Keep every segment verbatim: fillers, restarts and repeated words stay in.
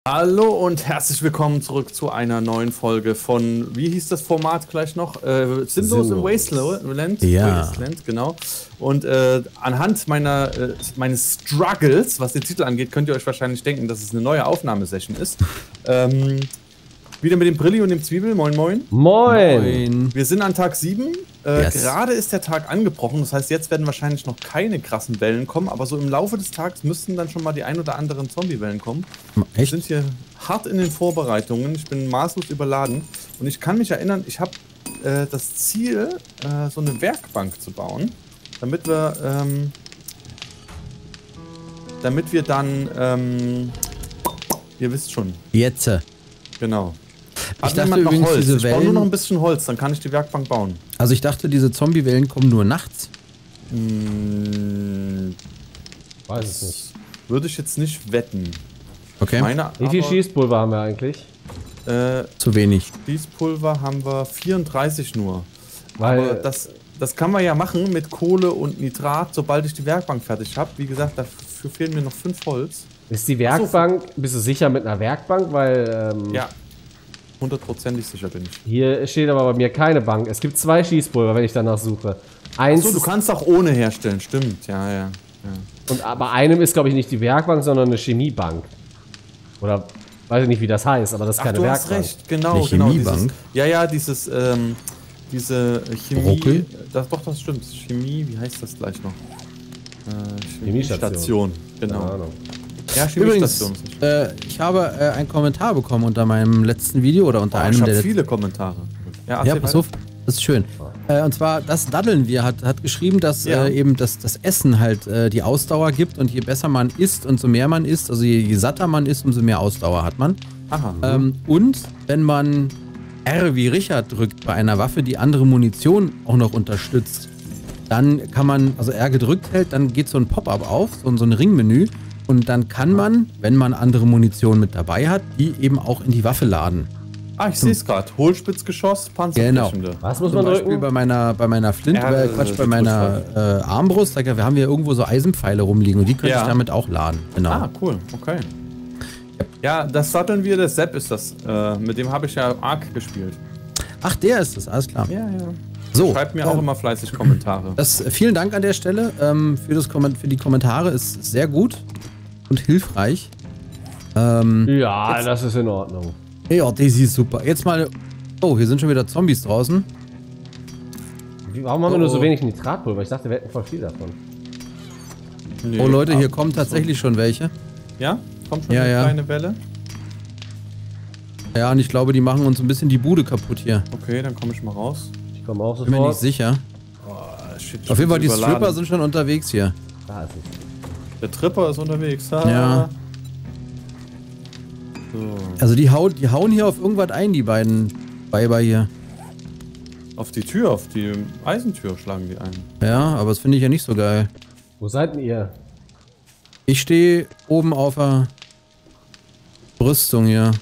Hallo und herzlich willkommen zurück zu einer neuen Folge von, wie hieß das Format gleich noch? Äh, Sinnlos im Wasteland. Ja. Wasteland, genau. Und äh, anhand meiner, äh, meines Struggles, was den Titel angeht, könnt ihr euch wahrscheinlich denken, dass es eine neue Aufnahmesession ist. Ähm, wieder mit dem Brilli und dem Zwiebel. Moin, moin. Moin. Wir sind an Tag sieben. Äh, Yes. Gerade ist der Tag angebrochen. Das heißt, jetzt werden wahrscheinlich noch keine krassen Wellen kommen. Aber so im Laufe des Tages müssten dann schon mal die ein oder anderen Zombie-Wellen kommen. Echt? Wir sind hier hart in den Vorbereitungen. Ich bin maßlos überladen. Und ich kann mich erinnern, ich habe äh, das Ziel, äh, so eine Werkbank zu bauen. Damit wir, ähm, damit wir dann, ähm, ihr wisst schon. Jetzt. Genau. Ich Hat dachte jemand noch übrigens, Holz? diese Ich brauche nur Wellen- noch ein bisschen Holz, dann kann ich die Werkbank bauen. Also ich dachte, diese Zombie-Wellen kommen nur nachts. Hm, Weiß es nicht. würde ich jetzt nicht wetten. Okay. Meine, Wie viel aber, Schießpulver haben wir eigentlich? äh, Zu wenig. Schießpulver haben wir vierunddreißig nur. Weil Aber das, das kann man ja machen mit Kohle und Nitrat, sobald ich die Werkbank fertig habe. Wie gesagt, dafür fehlen mir noch fünf Holz. ist die Werkbank, bist du sicher mit einer Werkbank? Weil ähm, Ja, hundertprozentig sicher bin ich. hier steht aber bei mir keine Bank. Es gibt zwei Schießpulver, wenn ich danach suche. Eins So, du kannst auch ohne herstellen, stimmt. Ja, ja. ja. und bei einem ist, glaube ich, nicht die Werkbank, sondern eine Chemiebank. Oder weiß ich nicht, wie das heißt, aber das ist Ach, keine du hast Werkbank. recht, genau. Eine genau Chemiebank? Dieses, ja, ja, dieses, ähm, diese Chemie. Brockel? Das, doch, das stimmt. Chemie, wie heißt das gleich noch? Äh, Chemiestation. Genau. Keine Ahnung. Ja, Übrigens, Chemiestation. ist nicht- äh, ich habe äh, einen Kommentar bekommen unter meinem letzten Video oder unter Oh, einem ich der habe viele Kommentare. Ja, Ja, erzähl pass weiter. auf, das ist schön. Äh, und zwar, das Daddeln wir hat, hat geschrieben, dass Ja. äh, eben das, das Essen halt äh, die Ausdauer gibt und je besser man isst und so mehr man isst, also je, je satter man isst, umso mehr Ausdauer hat man. Aha. Ähm, und wenn man R wie Richard drückt bei einer Waffe, die andere Munition auch noch unterstützt, dann kann man, also R gedrückt hält, dann geht so ein Pop-up auf, so, so ein Ringmenü. Und dann kann man, wenn man andere Munition mit dabei hat, die eben auch in die Waffe laden. Ah, ich sehe es gerade. Hohlspitzgeschoss, Panzerbrechende. Was muss Zum man Beispiel drücken? bei meiner, bei meiner Flint, Ja, äh, Quatsch, äh, bei meiner äh, Armbrust, da, wir haben ja irgendwo so Eisenpfeile rumliegen und die könnte Ja. ich damit auch laden. Genau. Ah, cool. Okay. Ja, das satteln wir, der Sepp ist das. Äh, mit dem habe ich ja Ark gespielt. Ach, der ist es, alles klar. Ja, ja. So, Schreibt mir auch ähm, immer fleißig Kommentare. das, vielen Dank an der Stelle ähm, für, das Komment für die Kommentare, ist sehr gut und hilfreich. Ähm, Ja, das ist in Ordnung. ja, Daisy ist super. Jetzt mal, oh, hier sind schon wieder Zombies draußen. Wie- Warum haben wir nur Oh. so wenig Nitratpulver? Ich dachte, wir hätten voll viel davon. Nee, Oh Leute, hier ah, kommen tatsächlich schon welche. Ja? Kommt schon Ja, eine ja. kleine Welle? Ja, und ich glaube, die machen uns ein bisschen die Bude kaputt hier. Okay, dann komme ich mal raus. Ich komme auch Bin mir nicht sofort. sicher. Ah, shit, Auf jeden Fall, die überladen. Stripper sind schon unterwegs hier. Da ist es. Der Tripper ist unterwegs. Ah. Ja. So. Also die, hau die hauen hier auf irgendwas ein, die beiden Weiber hier. Auf die Tür, auf die Eisentür schlagen die ein. Ja, aber das finde ich ja nicht so geil. Wo seid denn ihr? Ich stehe oben auf der Brüstung hier.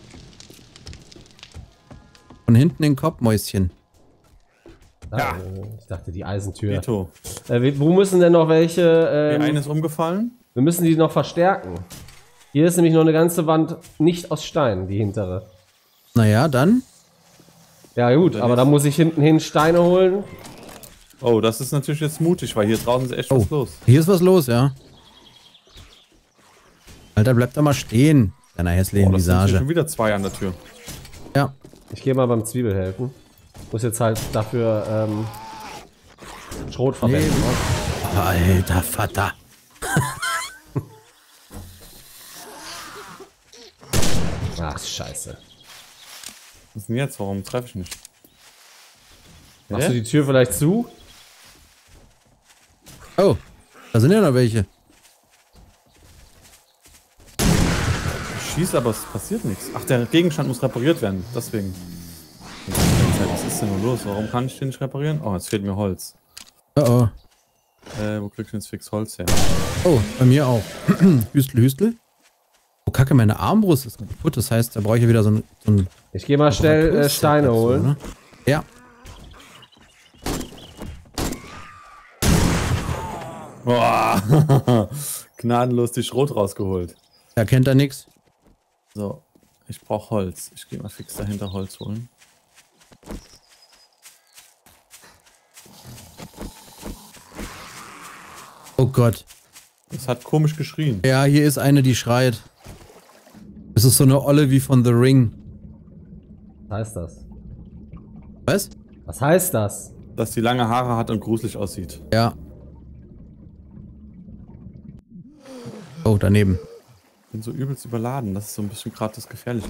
Von hinten den Kopf, Mäuschen. Da, Ja. äh, Ich dachte, die Eisentür. Vito. Äh, wie- wo müssen denn noch welche? Der Ähm, eine ist umgefallen. wir müssen die noch verstärken. Hier ist nämlich noch eine ganze Wand nicht aus Stein, die hintere. Naja, dann. Ja gut, aber da muss ich hinten hin Steine holen. Oh, das ist natürlich jetzt mutig, weil hier draußen ist echt Oh, was los. hier ist was los, ja. Alter, bleib da mal stehen. Deiner hässlichen Oh, das sind hier Visage. schon wieder zwei an der Tür. Ja. Ich gehe mal beim Zwiebel helfen. Muss jetzt halt dafür ähm, Schrot verwenden. Nee. Alter Vater. Ach, scheiße. Was ist denn jetzt? Warum treffe ich nicht? Machst Hä? du die Tür vielleicht zu? Oh, da sind ja noch welche. Ich schieße, aber es passiert nichts. Ach, der Gegenstand muss repariert werden. Deswegen. Was ist denn nur los? Warum kann ich den nicht reparieren? Oh, jetzt fehlt mir Holz. Oh, oh. Äh, wo krieg ich denn jetzt fix Holz her? Oh, bei mir auch. Hüstel, Hüstel. Oh, Kacke, meine Armbrust ist kaputt. Das heißt, da brauche ich ja wieder so ein, so ein Ich gehe mal schnell äh, Steine dazu, holen. ne? Ja. Boah. Gnadenlos die Schrot rausgeholt. Da kennt er nix. So, ich brauche Holz. Ich gehe mal fix dahinter Holz holen. Oh Gott. Das hat komisch geschrien. Ja, hier ist eine, die schreit. Das ist so eine Olle wie von The Ring. Was heißt das? Was? Was heißt das? Dass die lange Haare hat und gruselig aussieht. Ja. Oh, daneben. Ich bin so übelst überladen. Das ist so ein bisschen gerade das Gefährliche.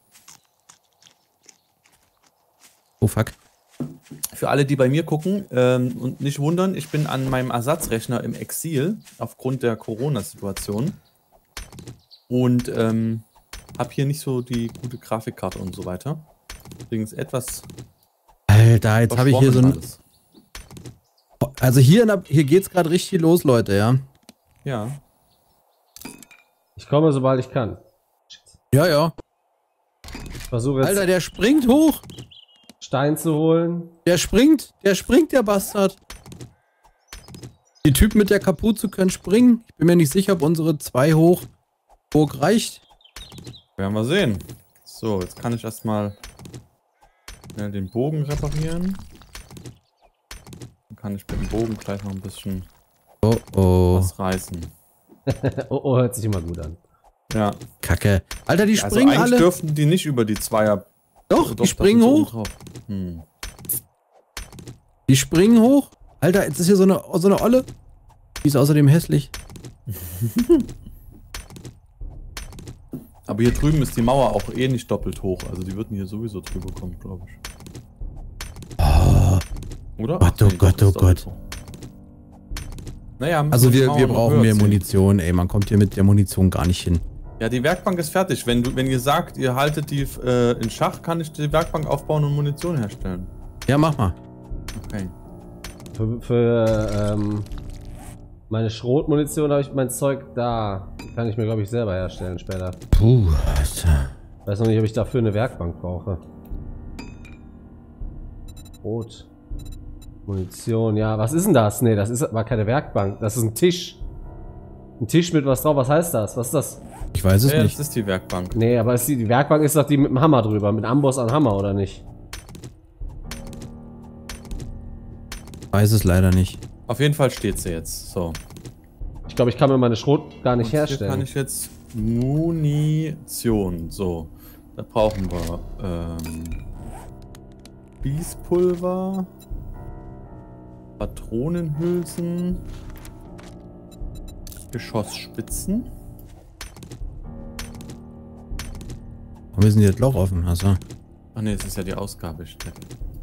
Oh fuck. Für alle, die bei mir gucken ähm, und nicht wundern, ich bin an meinem Ersatzrechner im Exil aufgrund der Corona-Situation und ähm, habe hier nicht so die gute Grafikkarte und so weiter. Deswegen ist etwas. Alter, jetzt habe ich hier so ein. alles. Also hier, in der- hier geht's gerade richtig los, Leute, ja. Ja. Ich komme, sobald ich kann. Ja, ja. Ich versuche jetzt Alter, der springt hoch. Stein zu holen. Der springt. Der springt, der Bastard. Die Typen mit der Kapuze können springen. Ich bin mir nicht sicher, ob unsere zwei hoch Burg reicht. Werden wir sehen. So, jetzt kann ich erstmal schnell den Bogen reparieren. Dann kann ich mit dem Bogen gleich noch ein bisschen Oh, oh. was reißen. oh, oh, hört sich immer gut an. Ja. Kacke. Alter, die Also springen eigentlich alle. dürften die nicht über die Zweier. Doch, Doch, die springen da sind sie hoch. oben drauf. Hm. Die springen hoch. Alter, jetzt ist hier so eine, so eine Olle. Die ist außerdem hässlich. Aber hier drüben ist die Mauer auch eh nicht doppelt hoch. Also die würden hier sowieso drüber kommen, glaube ich. Oh, Oder? Gott, oh nee, Gott, das ist oh Gott. doppelt hoch. Naja, müssen Also die wir, Mauer wir noch brauchen höher mehr ziehen. Munition, ey. Man kommt hier mit der Munition gar nicht hin. Ja, die Werkbank ist fertig. Wenn, du, wenn ihr sagt, ihr haltet die äh, in Schach, kann ich die Werkbank aufbauen und Munition herstellen. Ja, mach mal. Okay. Für, für ähm, meine Schrotmunition habe ich mein Zeug da. Kann ich mir, glaube ich, selber herstellen später. Puh, Alter. Weiß noch nicht, ob ich dafür eine Werkbank brauche. Rot. Munition, ja. Was ist denn das? Nee, das ist war keine Werkbank. Das ist ein Tisch. Ein Tisch mit was drauf. Was heißt das? Was ist das? Ich weiß es Ja, nicht. das ist die Werkbank. Nee, aber ist die, die Werkbank ist doch die mit dem Hammer drüber. Mit Amboss an Hammer, oder nicht? Weiß es leider nicht. Auf jeden Fall steht sie jetzt. So. Ich glaube, ich kann mir meine Schrot gar nicht Und hier herstellen. kann ich jetzt Munition. So. Da brauchen wir ähm, Spießpulver, Patronenhülsen, Geschossspitzen. Warum ist denn hier das Loch offen? Achso. Ach ne, es ist ja die Ausgabe. Steht.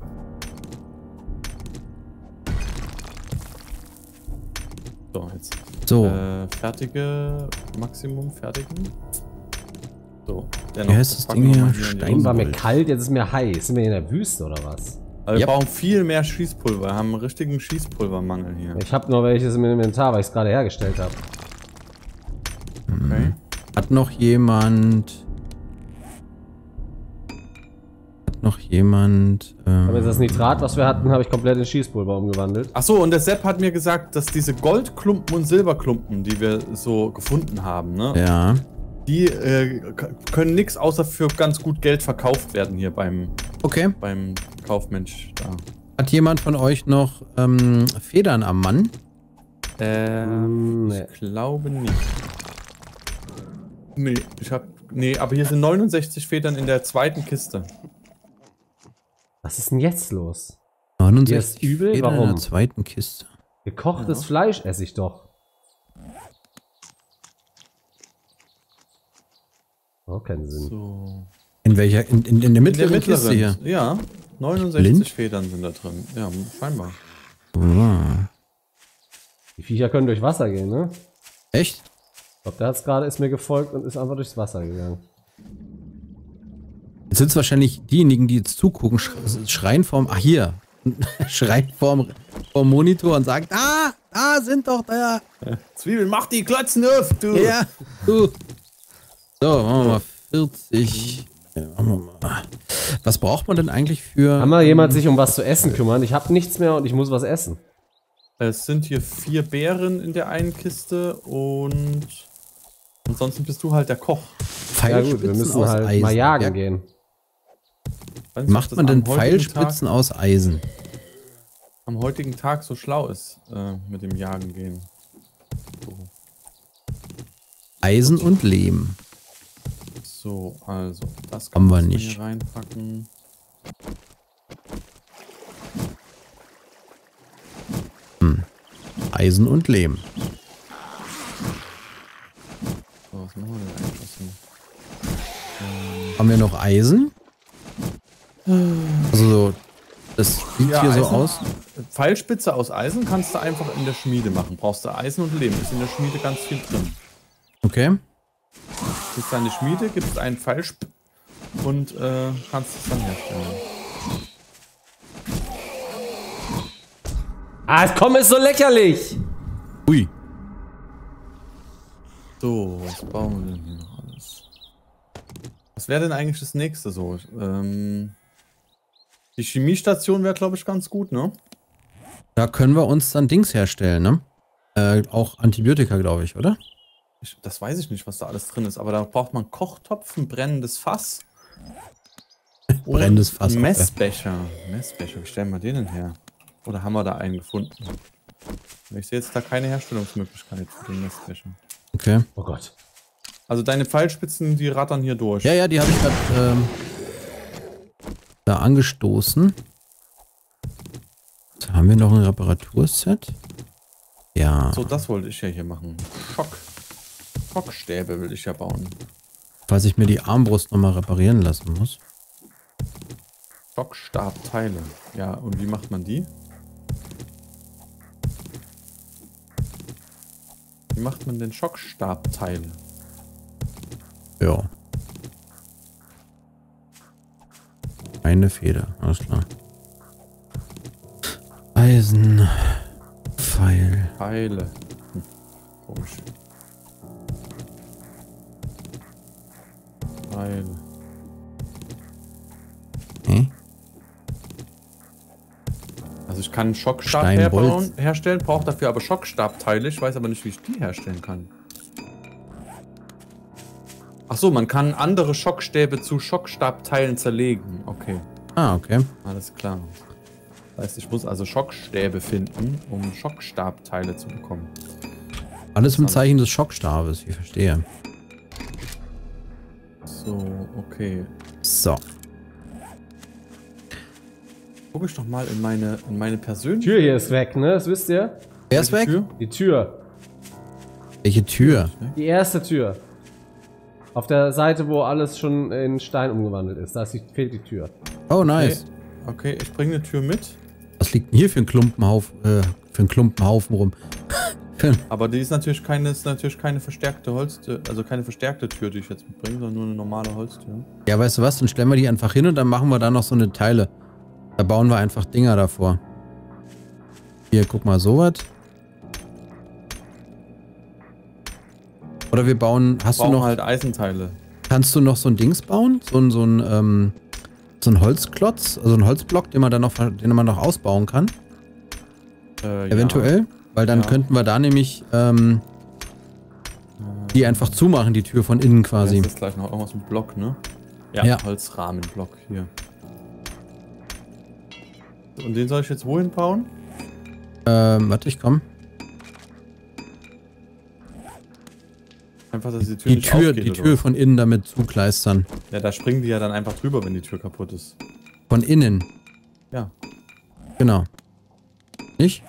So, jetzt. So. Äh, fertige, Maximum fertigen. So. Wie heißt das Ding hier? Stein- Eben war mir Gold. kalt, jetzt ist mir heiß. Sind wir in der Wüste oder was? Aber wir Yep. brauchen viel mehr Schießpulver. Wir haben einen richtigen Schießpulvermangel hier. Ich habe nur welches im Inventar, weil ich es gerade hergestellt habe. Okay. Hat noch jemand... Hat noch jemand... Ähm, Aber jetzt das Nitrat, was wir hatten, habe ich komplett in Schießpulver umgewandelt. Achso, und der Sepp hat mir gesagt, dass diese Goldklumpen und Silberklumpen, die wir so gefunden haben, ne? ja. Die äh, k- können nichts außer für ganz gut Geld verkauft werden hier beim, Okay. beim Kaufmensch da. Hat jemand von euch noch ähm, Federn am Mann? Ähm, nee. ich glaube nicht. Nee, ich hab. Nee, aber hier sind neunundsechzig Federn in der zweiten Kiste. Was ist denn jetzt los? neunundsechzig Hier ist übel? Federn in Warum? der zweiten Kiste. Gekochtes Fleisch esse ich doch. Oh, keinen Sinn. So. In welcher? In, in, in der In der mittleren Kiste hier. mittleren. Ja, neunundsechzig Blind? Federn sind da drin. Ja, scheinbar. Ah. Die Viecher können durch Wasser gehen, ne? Echt? Ich glaube, der hat gerade ist mir gefolgt und ist einfach durchs Wasser gegangen. Jetzt sind es wahrscheinlich diejenigen, die jetzt zugucken, sch schreien vorm... Ach, hier. schreien vorm, vorm Monitor und sagen, da, da sind doch da. Zwiebel, mach die Klotzen auf, du! Ja, du. So, machen wir mal vierzig. Ja, machen wir mal. Was braucht man denn eigentlich für... Kann mal jemand sich um was zu essen kümmern? Ich habe nichts mehr und ich muss was essen. Es sind hier vier Beeren in der einen Kiste und Ansonsten bist du halt der Koch. Ja gut, wir müssen halt Eisen. mal jagen Ja. gehen. Weiß Wie nicht, macht ob man das denn am heutigen Pfeilspitzen aus Eisen? Tag, am heutigen Tag so schlau ist äh, mit dem Jagen gehen? So, Eisen und Lehm. so also, das Haben wir man nicht. hier reinpacken. Eisen und Lehm. So, was machen wir denn eigentlich? Was denn? Haben wir noch Eisen? Also so, das sieht Ja, hier so Eisen- aus. Pfeilspitze aus Eisen kannst du einfach in der Schmiede machen. Brauchst du Eisen und Lehm. Ist in der Schmiede ganz viel drin. Okay. Gehst du in die Schmiede, gibst einen Pfeilsp und äh, kannst es dann herstellen. Ah, komm, ist so lächerlich! Ui. So, was bauen wir denn hier noch alles? Was wäre denn eigentlich das nächste so? Ähm, die Chemiestation wäre, glaube ich, ganz gut, ne? Da können wir uns dann Dings herstellen, ne? Äh, auch Antibiotika, glaube ich, oder? Ich, das weiß ich nicht, was da alles drin ist, aber da braucht man Kochtopf, ein brennendes Fass. und Brennendes Fass, okay. Messbecher. Messbecher, wie stellen wir den denn her? Oder haben wir da einen gefunden? Ich sehe jetzt da keine Herstellungsmöglichkeit für den Messbecher. Okay. Oh Gott. Also deine Pfeilspitzen, die rattern hier durch. Ja, ja, die habe ich gerade ähm, da angestoßen. So, haben wir noch ein Reparaturset? Ja. So, das wollte ich ja hier machen. Schock. Schockstäbe will ich ja bauen. Falls ich mir die Armbrust nochmal reparieren lassen muss. Schockstabteile. Ja, und wie macht man die? Wie macht man denn Schockstabteile? Ja. Eine Feder, alles klar. Eisen. Pfeil. Teile. Hm, komisch. Teile. Hä? Also ich kann einen Schockstab Stein, herbauen, Holz. herstellen, brauche dafür aber Schockstabteile. Ich weiß aber nicht, wie ich die herstellen kann. Ach so, man kann andere Schockstäbe zu Schockstabteilen zerlegen. Okay, Ah, okay. alles klar. Das heißt, ich muss also Schockstäbe finden, um Schockstabteile zu bekommen. Alles im Zeichen des Schockstabes, ich verstehe. So, okay. So. Guck ich doch mal in meine, in meine Die persönliche Tür hier ist weg, ne? Das wisst ihr? Wer ist weg? Tür. Die Tür. Welche Tür? Die erste Tür. Auf der Seite, wo alles schon in Stein umgewandelt ist. Da ist die, fehlt die Tür. Oh, nice. Okay, ich bringe eine Tür mit. Was liegt denn hier für ein Klumpenhaufen, äh, für ein Klumpenhaufen rum? Aber die ist natürlich keine, ist natürlich keine verstärkte Holztür, also keine verstärkte Tür, die ich jetzt mitbringe, sondern nur eine normale Holztür. Ja, weißt du was? Dann stellen wir die einfach hin und dann machen wir da noch so eine Teile. Da bauen wir einfach Dinger davor. Hier, guck mal, sowas. Oder wir bauen, hast Brauchen du noch, halt Eisenteile. kannst du noch so ein Dings bauen? So ein, so ein, ähm, so ein Holzklotz, also ein Holzblock, den man dann noch, den man noch ausbauen kann? Äh, Eventuell? Ja. Weil dann Ja. könnten wir da nämlich, ähm, die einfach zumachen, die Tür von innen quasi. Das ist gleich noch irgendwas mit Block, ne? Ja. Holzrahmenblock hier. Und den soll ich jetzt wohin bauen? Ähm, warte, ich komm. Einfach, dass die Tür Die nicht Tür, aufgeht, die oder Tür was? von innen damit zukleistern. Ja, da springen die ja dann einfach drüber, wenn die Tür kaputt ist. Von innen. Ja. Genau. Nicht?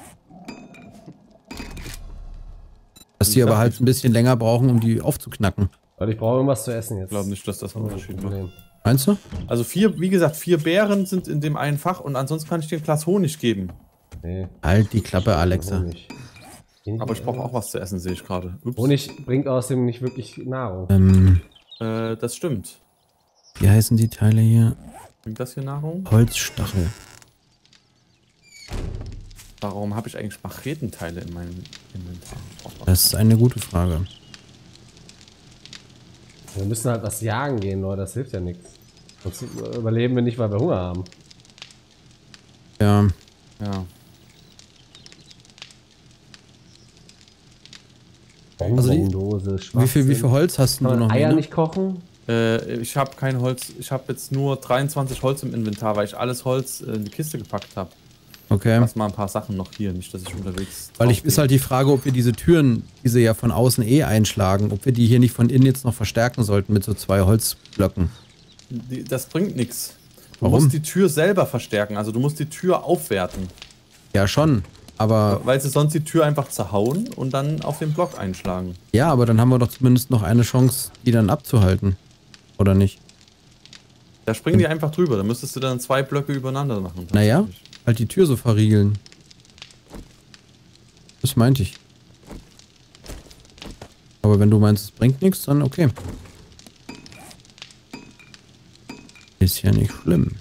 Dass Ich die aber sag halt nicht. ein bisschen länger brauchen, um die aufzuknacken. Weil ich brauche irgendwas zu essen jetzt. Ich glaube nicht, dass das einen Unterschied macht. Problem. Meinst du? Also vier, wie gesagt, vier Beeren sind in dem einen Fach und ansonsten kann ich dir ein Glas Honig geben. Nee. Halt die Klappe, Alexa. Honig. Aber ich brauche auch was zu essen, sehe ich gerade. Ups. Honig bringt außerdem nicht wirklich Nahrung. Ähm, Äh, das stimmt. wie heißen die Teile hier? Bringt das hier Nahrung? Holzstachel. Warum habe ich eigentlich Machetenteile in meinem Inventar? Das ist eine gute Frage. Wir müssen halt was jagen gehen, Leute. Das hilft ja nichts. Sonst überleben wir nicht, weil wir Hunger haben. Ja. Ja. Also die- Bonbondose, Wie viel, wie viel Holz? Holz hast Kann du man noch? Eier Mine? nicht kochen? Äh, ich habe kein Holz. Ich habe jetzt nur dreiundzwanzig Holz im Inventar, weil ich alles Holz äh, in die Kiste gepackt habe. Okay. Lass mal ein paar Sachen noch hier, nicht, dass ich unterwegs. Weil ich ist halt die Frage, ob wir diese Türen, die sie ja von außen eh einschlagen, ob wir die hier nicht von innen jetzt noch verstärken sollten mit so zwei Holzblöcken. Die, das bringt nichts. Du Warum? musst die Tür selber verstärken, also du musst die Tür aufwerten. Ja, schon. Aber Weil sie sonst die Tür einfach zerhauen und dann auf den Block einschlagen. ja, aber dann haben wir doch zumindest noch eine Chance, die dann abzuhalten. Oder nicht? Da springen die einfach drüber, da müsstest du dann zwei Blöcke übereinander machen. Naja, tatsächlich. halt die Tür so verriegeln. Das meinte ich. Aber wenn du meinst, es bringt nichts, dann okay. Ist ja nicht schlimm.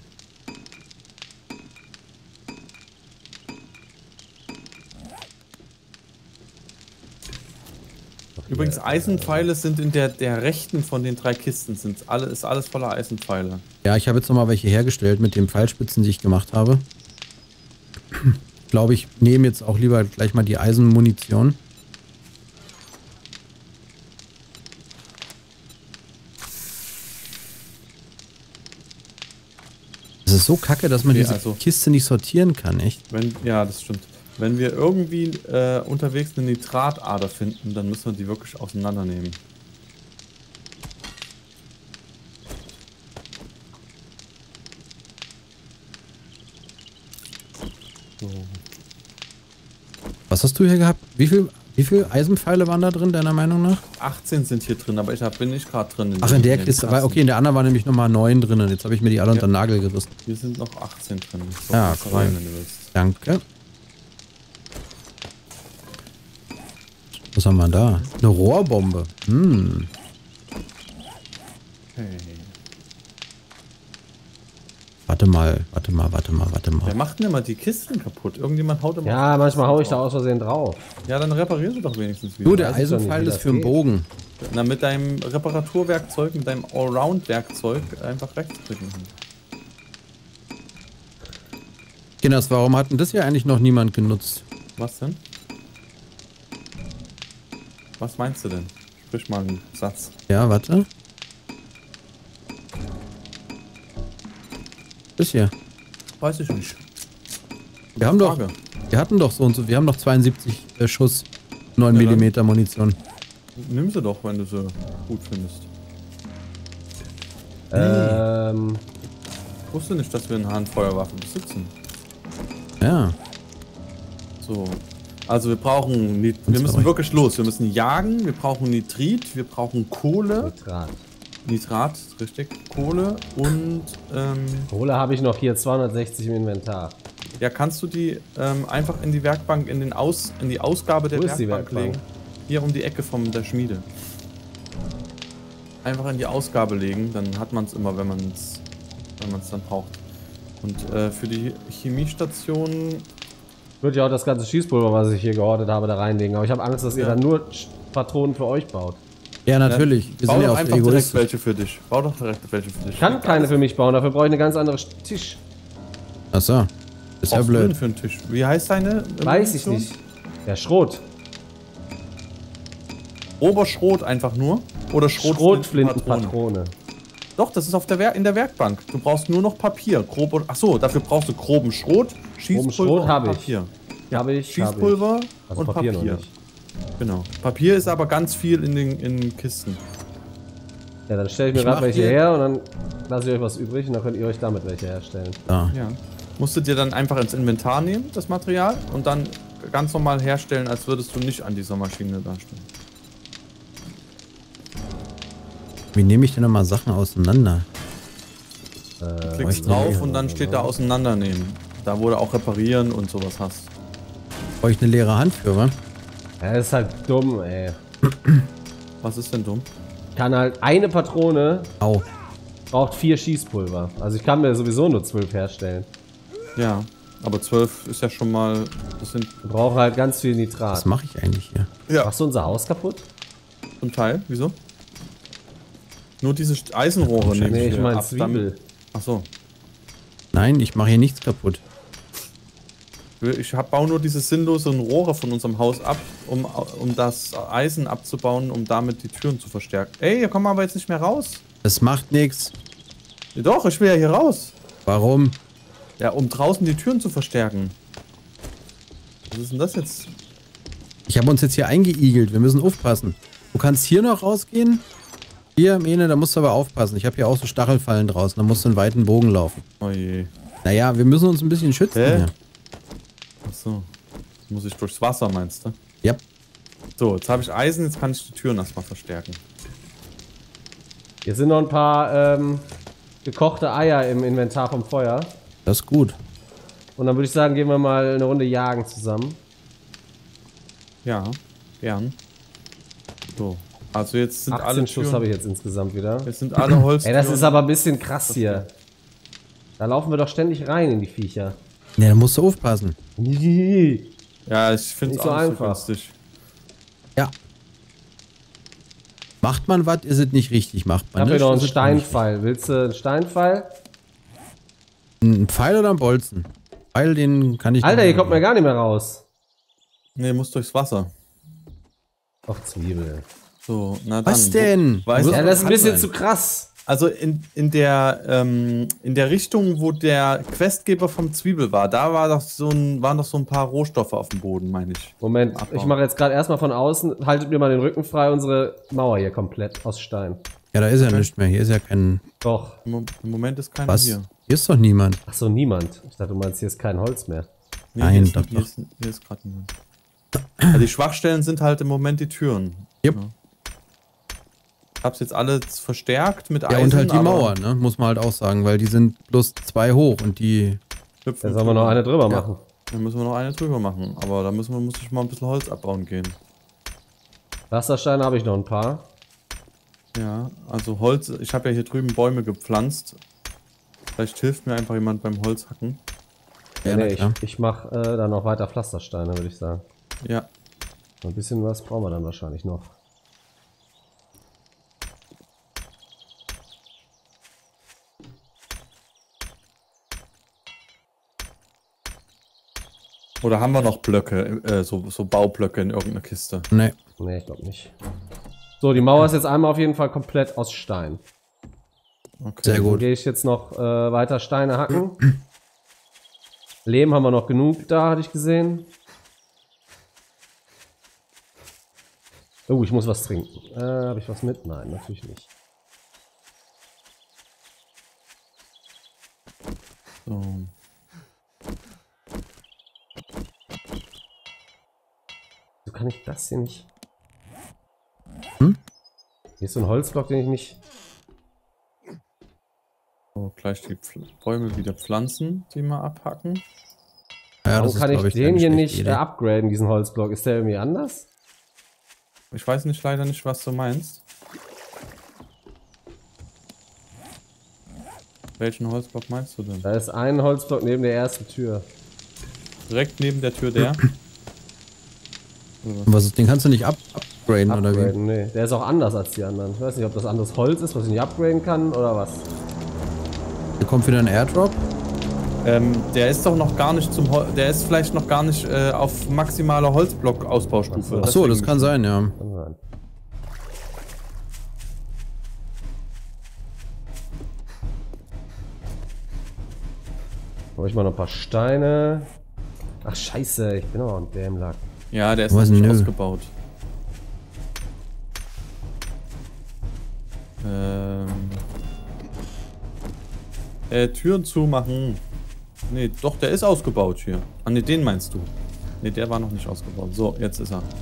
Übrigens, Eisenpfeile sind in der, der rechten von den drei Kisten, sind alle, ist alles voller Eisenpfeile. Ja, ich habe jetzt nochmal welche hergestellt mit den Pfeilspitzen, die ich gemacht habe. Ich glaube, ich nehme jetzt auch lieber gleich mal die Eisenmunition. Es ist so kacke, dass man Okay, diese also- Kiste nicht sortieren kann, echt. Wenn, ja, das stimmt. Wenn wir irgendwie äh, unterwegs eine Nitratader finden, dann müssen wir die wirklich auseinandernehmen. So. Was hast du hier gehabt? Wie viel, wie viel Eisenpfeile waren da drin, deiner Meinung nach? achtzehn sind hier drin, aber ich hab, bin nicht gerade drin. Ach, in der den Kiste. Kasten. Okay, in der anderen waren nämlich nochmal neun drin. Jetzt habe ich mir die alle unter den Nagel gerissen. Hier sind noch achtzehn drin. So, Ja, kannst du cool. rein, wenn du willst. Danke. Was haben wir da? Eine Rohrbombe. Hm. Hey. Warte mal, warte mal, warte mal, warte Wer mal. macht denn immer die Kisten kaputt? Irgendjemand haut immer. Ja, auf die manchmal Kisten hau ich da drauf. aus Versehen drauf. Ja, dann reparier sie doch wenigstens wieder. Du, der weiß ich doch nicht, Eisenpfeil wie ist das für einen geht. Bogen. Na, mit deinem Reparaturwerkzeug, mit deinem Allround-Werkzeug einfach rechtsklicken. Kinders, warum hat denn das hier eigentlich noch niemand genutzt? Was denn? Was meinst du denn? Sprich mal einen Satz. Ja, warte. Das hier. Weiß ich nicht. Wir haben doch, Frage. wir hatten doch so und so, wir haben doch zweiundsiebzig äh, Schuss, neun Ja, dann- Millimeter Munition. Nimm sie doch, wenn du sie gut findest. Ähm, Ich wusste nicht, dass wir eine Handfeuerwaffe besitzen. Ja. So. Also wir brauchen, Nit wir müssen sorry. wirklich los. Wir müssen jagen, wir brauchen Nitrit, wir brauchen Kohle, Nitrat. Nitrat, richtig, Kohle und ähm, Kohle habe ich noch hier zweihundertsechzig im Inventar. ja, kannst du die ähm, einfach in die Werkbank, in den Aus, in die Ausgabe der Wo ist die Werkbank, Werkbank? legen? Hier um die Ecke von der Schmiede. Einfach in die Ausgabe legen, dann hat man es immer, wenn man es wenn man es dann braucht. Und äh, für die Chemiestation, Würde ja auch das ganze Schießpulver, was ich hier gehortet habe, da reinlegen. Aber ich habe Angst, dass ihr Ja. dann nur Sch- Patronen für euch baut. Ja, natürlich. Wir bau sind ja doch auch einfach direkt Egoisten. welche für dich. Bau doch direkt welche für dich. Ich kann keine für mich bauen, dafür brauche ich eine ganz andere Tisch. Achso. Ist ja Brauchst du denn blöd. für einen Tisch. Wie heißt deine? äh, Weiß ich Munition? nicht. Der Schrot. Oberschrot einfach nur? Oder Schrot Schrotflintenpatrone. Doch, das ist auf der Wer in der Werkbank. Du brauchst nur noch Papier. Grobe, ach so, dafür brauchst du groben Schrot, Schießpulver Schrot und hab ich. Papier. Ja. Habe ich. Schießpulver hab ich. Also und Papier Papier. noch nicht. Genau. Papier ist aber ganz viel in den in Kisten. Ja, dann stelle ich mir Ich gerade mach welche hier- her und dann lasse ich euch was übrig und dann könnt ihr euch damit welche herstellen. Da. Ja. Musst du dir dann einfach ins Inventar nehmen, das Material, und dann ganz normal herstellen, als würdest du nicht an dieser Maschine da stehen. Wie nehme ich denn nochmal Sachen auseinander? Äh, Klickst ich drauf nicht. und dann steht da auseinandernehmen. Da wo du auch reparieren und sowas hast. Brauche ich eine leere Hand für, wa? ja, das ist halt dumm, ey. Was ist denn dumm? Ich kann halt eine Patrone Au. braucht vier Schießpulver. Also ich kann mir sowieso nur zwölf herstellen. Ja, aber zwölf ist ja schon mal. Das sind Wir brauchen halt ganz viel Was Nitrat. mache ich eigentlich hier? ja Machst du unser Haus kaputt? zum Teil. Wieso? Nur diese St- Eisenrohre nehme Nee, ich hier meine ab, Zwiebel. damit- Ach so. Nein, ich mache hier nichts kaputt. Ich hab, baue nur diese sinnlosen Rohre von unserem Haus ab, um, um das Eisen abzubauen, um damit die Türen zu verstärken. Ey, hier kommen wir aber jetzt nicht mehr raus. Das macht nichts. Ja, doch, ich will ja hier raus. Warum? Ja, um draußen die Türen zu verstärken. Was ist denn das jetzt? Ich habe uns jetzt hier eingeigelt. Wir müssen aufpassen. Du kannst hier noch rausgehen. Hier, Mene, da musst du aber aufpassen. Ich habe hier auch so Stachelfallen draußen. Da musst du einen weiten Bogen laufen. Oh je. Naja, wir müssen uns ein bisschen schützen Hä? hier. Achso. Jetzt muss ich durchs Wasser, meinst du? Ja. So, jetzt habe ich Eisen, jetzt kann ich die Türen erstmal verstärken. Hier sind noch ein paar ähm, gekochte Eier im Inventar vom Feuer. Das ist gut. Und dann würde ich sagen, gehen wir mal eine Runde jagen zusammen. Ja, gern. So, also jetzt sind alle achtzehn Schuss Türen... habe ich jetzt insgesamt wieder. Jetzt sind alle Holz. Ey, das ist aber ein bisschen krass hier. Da laufen wir doch ständig rein in die Viecher. Ja, da musst du aufpassen. Ja, ich finde es Nicht so auch nicht einfach. so günstig. Ja. Macht man was, ist es nicht richtig. Macht Ich man habe hier nicht, noch einen ist es Steinpfeil. Willst du einen Steinpfeil? nicht. Ein Pfeil oder ein Bolzen? Pfeil, den kann ich... Alter, nicht hier kommt man gar nicht mehr raus. Nee, muss durchs Wasser. Ach, Zwiebel. So, na dann. Was denn? Weißt du, Ja, das ist ein kann bisschen sein. zu krass. Also in, in, der, ähm, in der Richtung, wo der Questgeber vom Zwiebel war, da war doch so ein, waren doch so ein paar Rohstoffe auf dem Boden, meine ich. Moment, Abbauen. ich mache jetzt gerade erstmal von außen. Haltet mir mal den Rücken frei. Unsere Mauer hier komplett aus Stein. Ja, da ist ja nichts mehr. Hier ist ja kein... Doch. Im, Mo- im Moment ist keiner Was? hier. Hier ist doch niemand. Ach so, niemand. Ich dachte, du meinst, hier ist kein Holz mehr. Nee, Nein, hier ist, doch, hier doch. ist, hier ist gerade niemand. Ja, die Schwachstellen sind halt im Moment die Türen. Yep. Ja. Ich hab's jetzt alles verstärkt mit Ja, Eisen. und halt die aber Mauer, ne? Muss man halt auch sagen, weil die sind bloß zwei hoch und die... hüpfen Da sollen wir noch eine drüber Ja. machen. Dann müssen wir noch eine drüber machen. Aber da müssen wir, muss ich mal ein bisschen Holz abbauen gehen. Wassersteine habe ich noch ein paar. Ja, also Holz, ich habe ja hier drüben Bäume gepflanzt. Vielleicht hilft mir einfach jemand beim Holzhacken. Ja, nee, na ich, klar. ich mache äh, dann noch weiter Pflastersteine, würde ich sagen. Ja. Ein bisschen was brauchen wir dann wahrscheinlich noch. Oder haben wir noch Blöcke, äh, so, so Baublöcke in irgendeiner Kiste? Nee. Nee, ich glaube nicht. So, die Mauer ist jetzt einmal auf jeden Fall komplett aus Stein. Okay. Sehr Dann gut. gehe ich jetzt noch äh, weiter Steine hacken. Lehm haben wir noch genug da, hatte ich gesehen. Oh, ich muss was trinken. Äh, habe ich was mit? Nein, natürlich nicht. So. So kann ich das hier nicht. Hm? Hier ist so ein Holzblock, den ich nicht. So, gleich die Pfl Bäume wieder pflanzen, die wir abhacken. Ja, Warum das ist, kann ich glaub ich, den keine hier schlechte nicht äh, Idee. upgraden, diesen Holzblock? Ist der irgendwie anders? Ich weiß nicht leider nicht, was du meinst. Welchen Holzblock meinst du denn? Da ist ein Holzblock neben der ersten Tür. Direkt neben der Tür der? Oder was? Was ist, den kannst du nicht up upgraden, oder wie? Upgraden, nee. Der ist auch anders als die anderen. Ich weiß nicht, ob das anderes Holz ist, was ich nicht upgraden kann oder was. Hier kommt wieder ein Airdrop. Ähm, der ist doch noch gar nicht zum Hol der ist vielleicht noch gar nicht äh, auf maximaler Holzblock-Ausbaustufe. Achso, das Deswegen- kann sein, ja. Kann sein. Brauche ich mal noch ein paar Steine. Ach scheiße, ich bin auch ein Dämlack. Ja, der ist Was noch nicht nö. ausgebaut. Ähm. Äh, Türen zumachen. Nee, doch, der ist ausgebaut hier. Ah, ne, den meinst du. Ne, der war noch nicht ausgebaut. So, jetzt ist er.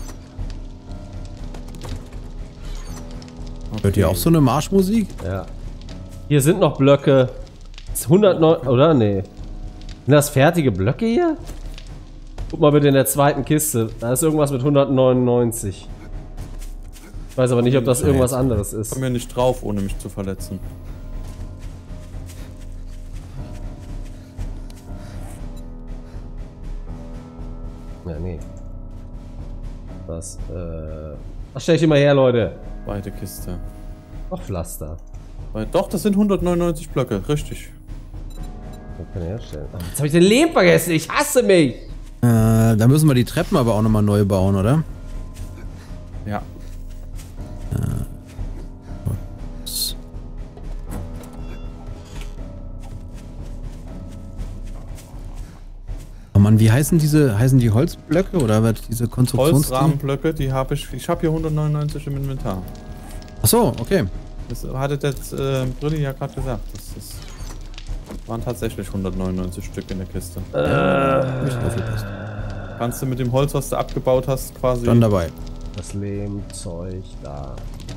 Okay. Hört ihr auch so eine Marschmusik? Ja. Hier sind noch Blöcke. hundertneun, oder? Nee. Sind das fertige Blöcke hier? Guck mal bitte in der zweiten Kiste. Da ist irgendwas mit hundertneunundneunzig. Ich weiß aber nicht, ob das irgendwas anderes ist. Komm mir nicht drauf, ohne mich zu verletzen. Ja, nee. Das, äh... Ach, stell ich immer her, Leute. Zweite Kiste. Noch Pflaster. Weil, doch, das sind hundertneunundneunzig Blöcke, richtig. Ich kann herstellen. Oh, jetzt habe ich den Lehm vergessen. Ich hasse mich. Äh, da müssen wir die Treppen aber auch nochmal neu bauen, oder? Ja. Oh Mann, wie heißen diese, heißen die Holzblöcke oder was, diese Konstruktions... Holzrahmenblöcke, die habe ich, ich habe hier hundertneunundneunzig im Inventar. Ach so, okay. Das hatte das äh, Brilli ja gerade gesagt. Das, das waren tatsächlich hundertneunundneunzig Stück in der Kiste. Äh, nicht aufgepasst. Kannst du mit dem Holz, was du abgebaut hast, quasi... Dann dabei. Das Lehmzeug da.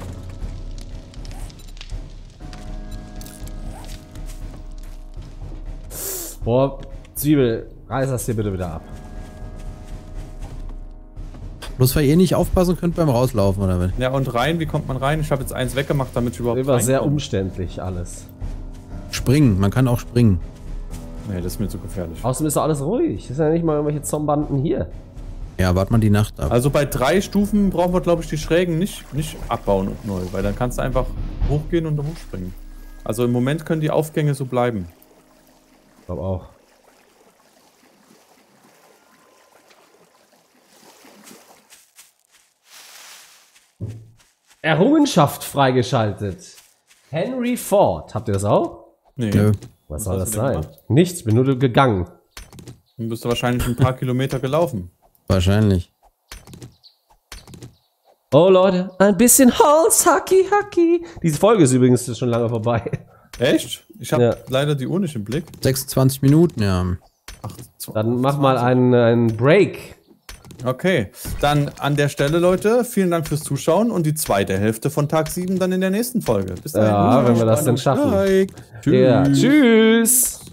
Boah, Zwiebel, reiß das hier bitte wieder ab. Bloß weil ihr nicht aufpassen könnt beim Rauslaufen, oder was? Ja, und rein, wie kommt man rein? Ich habe jetzt eins weggemacht, damit ich überhaupt Das war sehr reinkomme. umständlich alles. Springen, man kann auch springen. Nee, das ist mir zu gefährlich. Außerdem ist doch alles ruhig. Es sind ja nicht mal irgendwelche Zombanden hier. Ja, wart mal die Nacht ab. Also bei drei Stufen brauchen wir, glaube ich, die Schrägen nicht, nicht abbauen und neu, weil dann kannst du einfach hochgehen und hochspringen. Also im Moment können die Aufgänge so bleiben. Ich glaube auch. Errungenschaft freigeschaltet. Henry Ford. Habt ihr das auch? Nee. Nö. Was Was soll hast das du denn sein? gemacht? Nichts, bin nur gegangen. Dann bist du wahrscheinlich ein paar Kilometer gelaufen. Wahrscheinlich. Oh Leute, ein bisschen Holz, Hacki, Hacki. Diese Folge ist übrigens schon lange vorbei. Echt? Ich habe Ja. leider die Uhr nicht im Blick. sechsundzwanzig Minuten, ja. Ach, Dann mach mal einen, einen Break. Okay, dann an der Stelle, Leute, vielen Dank fürs Zuschauen und die zweite Hälfte von Tag sieben dann in der nächsten Folge. Bis dahin. Ja, wenn wir das denn schaffen. Like. Ja, tschüss.